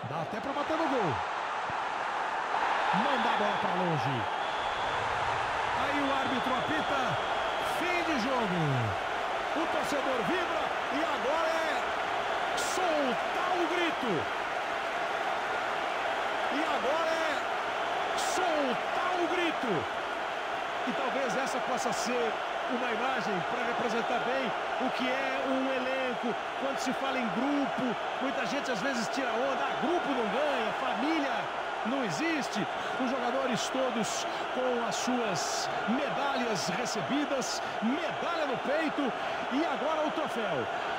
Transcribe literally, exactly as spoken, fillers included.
Dá até para bater no gol. Manda a bola para longe. Aí o árbitro apita. Fim de jogo. O torcedor vibra e agora é soltar o grito. E agora é soltar o grito. E talvez essa possa ser uma imagem para representar bem o que é um elenco. Quando se fala em grupo, muita gente às vezes tira onda. Ah, grupo não ganha, família não existe. Os jogadores todos com as suas medalhas recebidas, medalha no peito e agora o troféu.